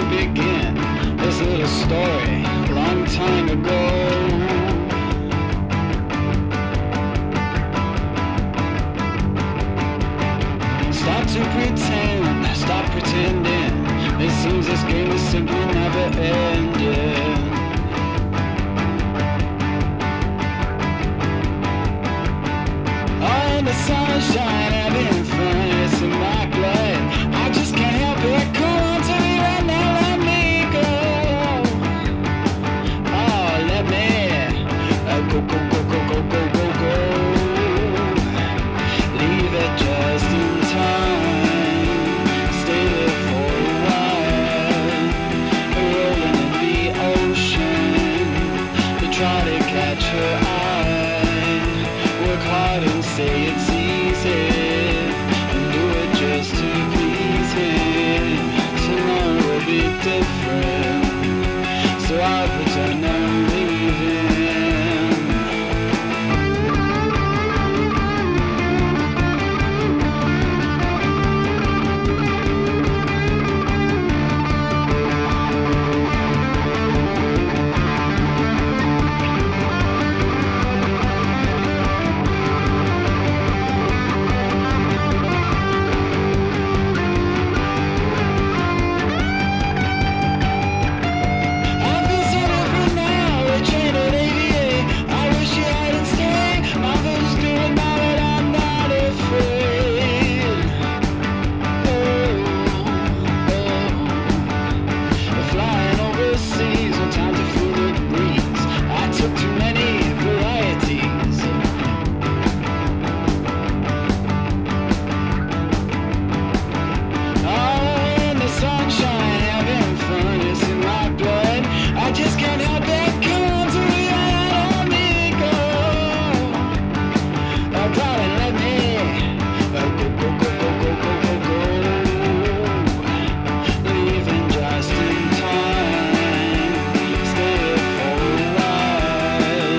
begin this little story a long time ago. Stop to pretend, stop pretending. It seems this game is simply never ending. Oh, in the sunshine, having fun, it's in my blood. I just can't help it. Come on to me right now, let me go. Oh, let me go, go, go, go, go, go, go, go. Leave it just in time. Stay there for a while. Rolling in the ocean to try to catch her eye. Work hard and say it's easy, and do it just to please him. Tomorrow will be different, so I pretend I'm leaving.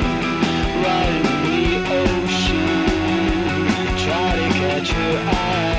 Catch your eye.